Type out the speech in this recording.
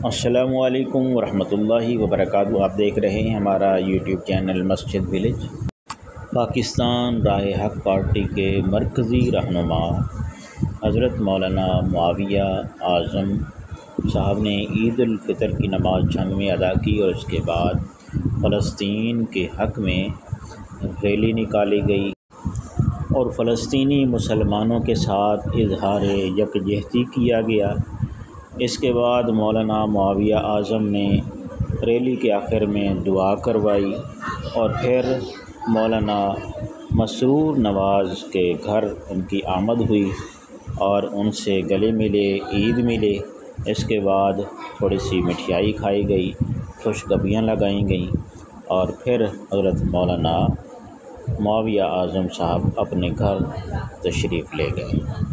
السلام علیکم ورحمۃ اللہ وبرکاتہ۔ آپ دیکھ رہے ہیں ہمارا YouTube channel Masjid village. Pakistan Rah Haq party کے مرکزی رہنما حضرت مولانا معاویہ اعظم صاحب نے عید الفطر کی نماز جھنگ میں ادا کی اور اس کے بعد فلسطین کے حق میں ریلی نکالی گئی اور فلسطینی مسلمانوں کے ساتھ اظہار یکجہتی کیا گیا۔ اس کے بعد مولانا معاویہ اعظم نے ریلی کے آخر میں دعا کروائی اور پھر مولانا مسرور نواز کے گھر ان کی آمد ہوئی اور ان سے گلے ملے، عید ملے۔ اس کے بعد تھوڑی سی مٹھائی کھائی گئی، خوشخبریاں لگائی گئیں اور پھر حضرت مولانا معاویہ اعظم صاحب اپنے گھر تشریف لے گئے۔